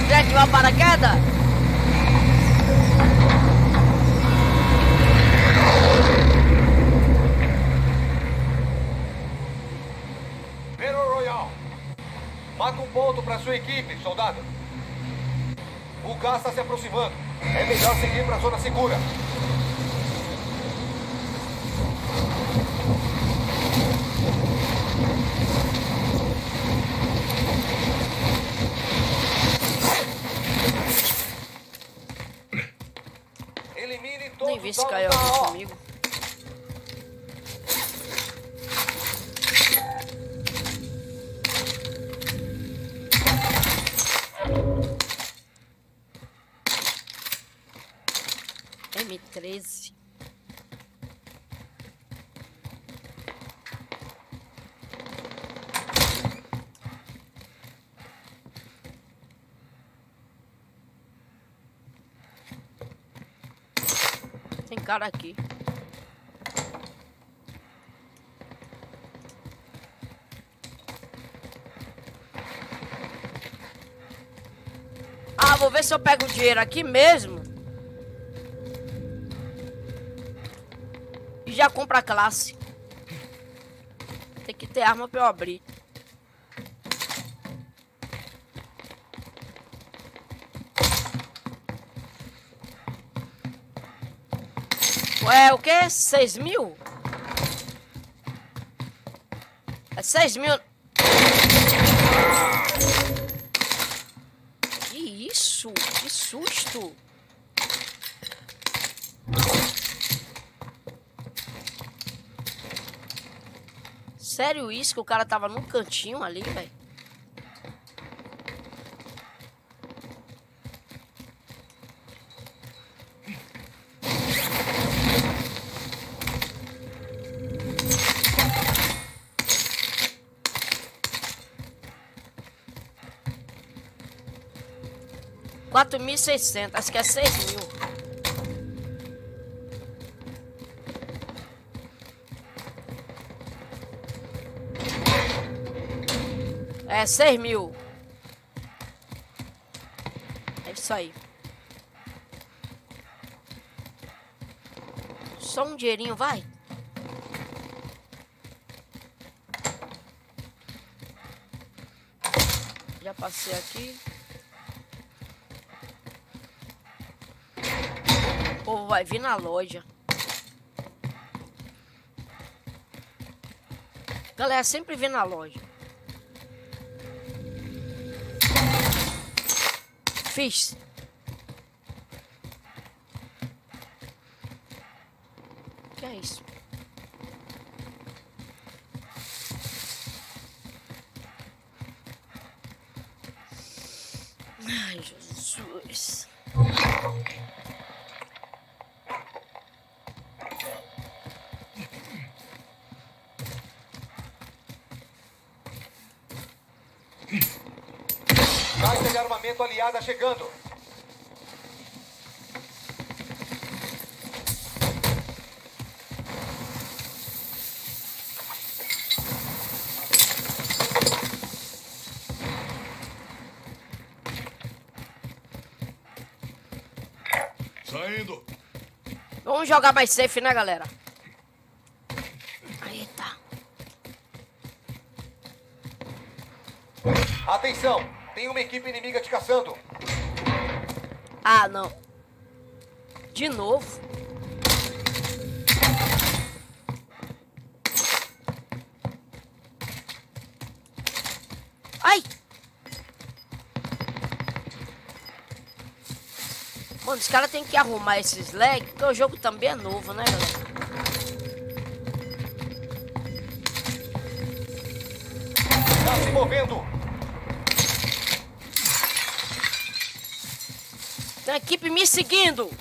ativar o paraquedas? Battle Royale. Marca um ponto para sua equipe, soldado. O gás está se aproximando. É melhor seguir para a zona segura. Elimine todos Nem vi os se caiu alvos da alguém AO. comigo. M13. Tem cara aqui. Ah, vou ver se eu pego o dinheiro aqui mesmo. E já compra a classe. Tem que ter arma pra eu abrir. Ué, o que? 6.000? É 6.000. Que isso? Que susto! Sério isso que o cara tava num cantinho ali, velho? $4.600, acho que é 6.000. É 6.000. É isso aí. Só um dinheirinho, vai. Já passei aqui. O povo vai vir na loja. Galera, sempre vem na loja. Fiz. Que é isso? Ai, Jesus. Caixa de armamento aliada chegando. Saindo. Vamos jogar mais safe, né, galera? Eita. Atenção, tem uma equipe inimiga te caçando. Ah, não. De novo. Ai! Mano, os caras têm que arrumar esses lag, porque o jogo também é novo, né, galera? Tá se movendo. Tem uma equipe me seguindo.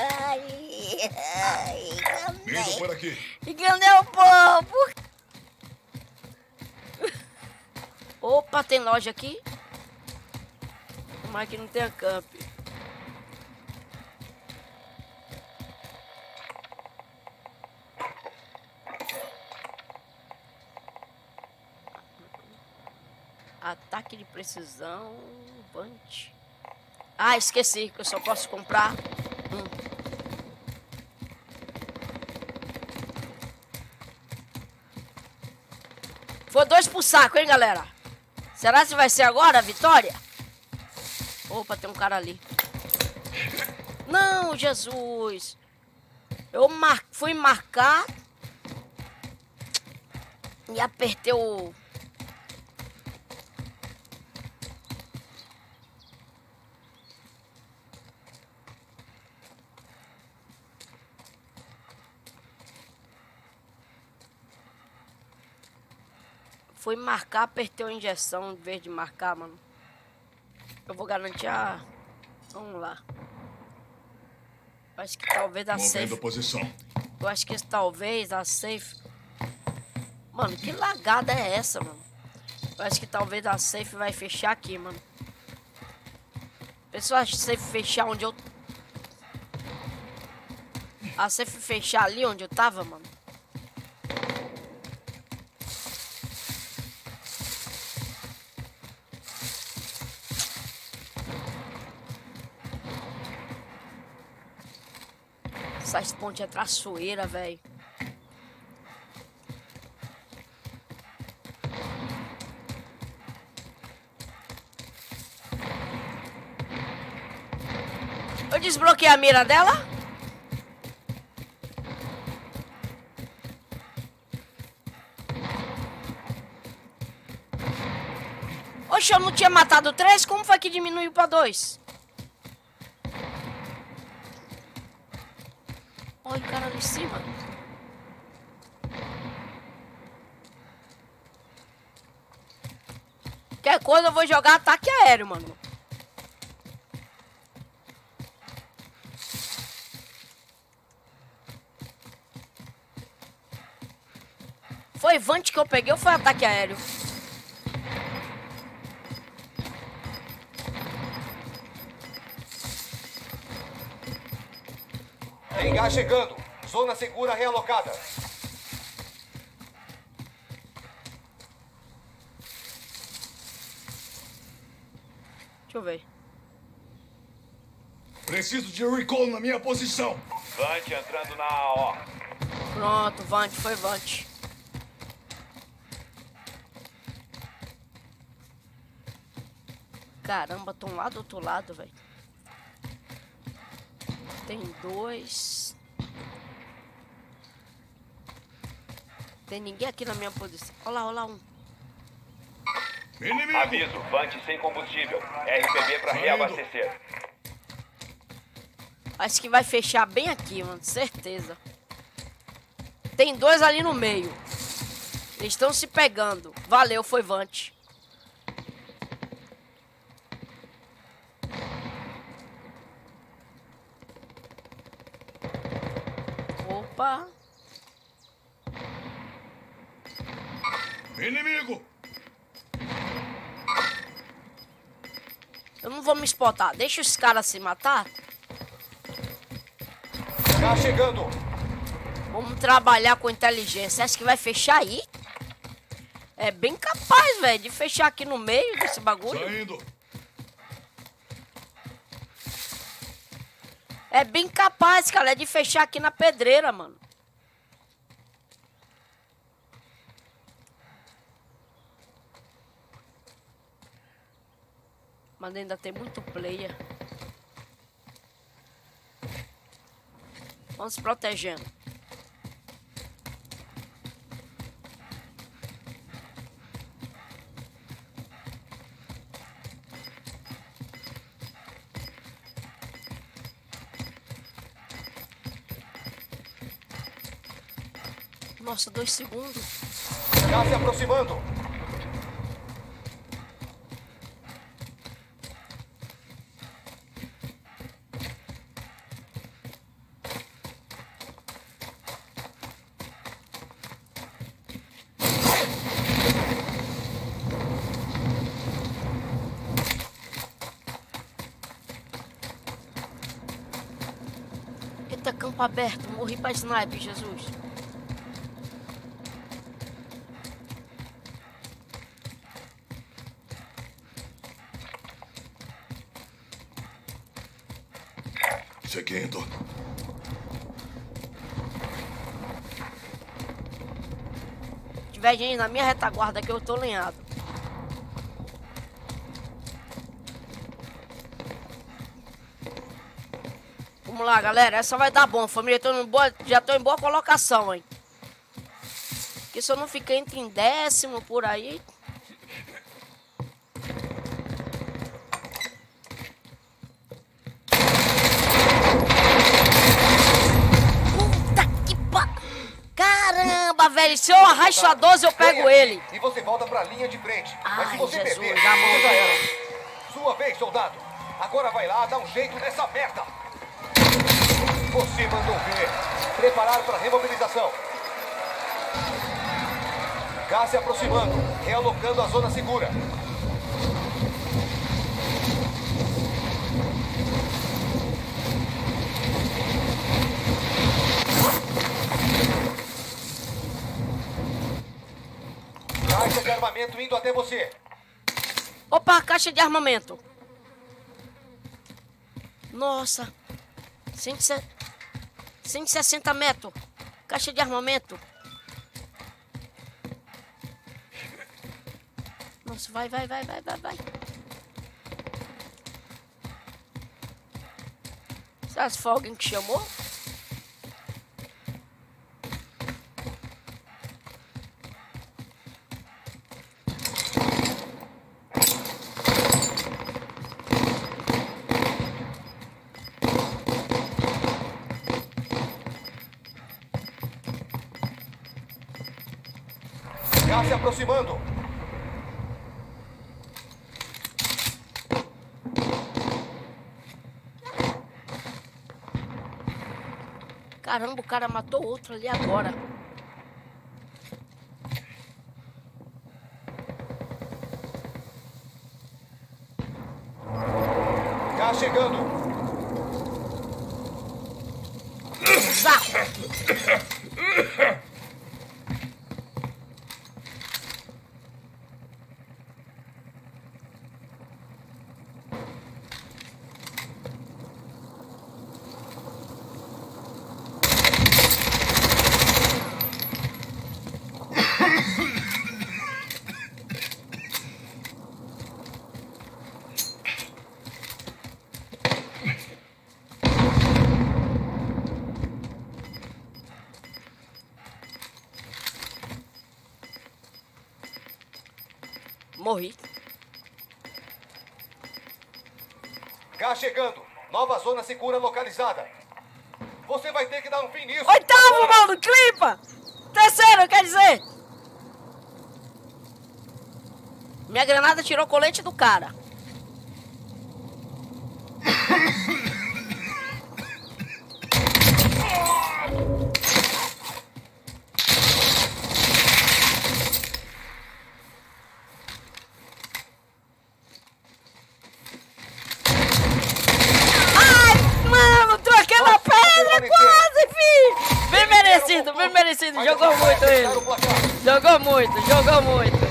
Ai, Indo por aqui. enganei o povo. Opa, tem loja aqui? Mas aqui não tem a camp. Ataque de precisão. Vante. Ah, esqueci que eu só posso comprar um. Foi 2 pro saco, hein, galera? Será que vai ser agora a vitória? Opa, tem um cara ali. Não, Jesus. Eu fui marcar e apertei o... Fui marcar, apertei a injeção em vez de marcar, mano. Eu vou garantir a... Vamos lá. Acho que talvez a Movendo safe... posição. Eu acho que talvez a safe... Mano, que lagada é essa, mano? Eu acho que talvez a safe vai fechar aqui, mano. Pessoal, a safe fechar onde eu... A safe fechar ali onde eu tava, mano. Essa ponte é traçoeira, velho. Eu desbloqueei a mira dela. Oxe, eu não tinha matado 3? Como foi que diminuiu pra 2? Olha o cara ali em cima. Qualquer coisa eu vou jogar ataque aéreo, mano. Foi Vante que eu peguei ou foi ataque aéreo? Engar chegando. Zona segura realocada. Deixa eu ver. Preciso de recall na minha posição. Vante entrando na AO. Pronto, Vante, foi Vante. Caramba, tô lá do outro lado, velho. Tem 2. Tem ninguém aqui na minha posição. Olha lá um. Inimigo. Aviso, Vante sem combustível. RPB para reabastecer. Acho que vai fechar bem aqui, mano. Certeza. Tem 2 ali no meio. Eles estão se pegando. Valeu, foi Vante. Opa. Inimigo. Eu não vou me spotar. Deixa os caras se matar. Tá chegando. Vamos trabalhar com inteligência. Acho que vai fechar aí. É bem capaz, velho, de fechar aqui no meio desse bagulho. Saindo. É bem capaz, cara, de fechar aqui na pedreira, mano. Mas ainda tem muito player. Vamos se protegendo. Nossa, 2 segundos. Já se aproximando. Eita, campo aberto. Morri pra sniper, Jesus. Seguindo. Se tiver gente na minha retaguarda que eu tô lenhado. Vamos lá, galera. Essa vai dar bom, família. Já tô em boa colocação, hein. Porque se eu não fiquei em décimo por aí... Caramba, velho, se eu arrasto a 12 eu pego ele. E você volta pra linha de frente. Mas se Ai, você Jesus, perder, já você já morreu. era. Sua vez, soldado. Agora vai lá, dá um jeito nessa merda. Você mandou ver. Preparar para remobilização. Gás se aproximando, realocando a zona segura. Caixa de armamento indo até você. Opa, caixa de armamento. Nossa. 160 metros. Caixa de armamento. Nossa, vai. Será que foi alguém que chamou? Gás se aproximando. Caramba, o cara matou outro ali agora. Gás chegando. Saco! Morri. Gás chegando. Nova zona segura localizada. Você vai ter que dar um fim nisso. Oitavo, mano, clipa! Terceiro, quer dizer. Minha granada tirou o colete do cara. Quase, filho! Bem merecido. Jogou muito ele. Jogou muito.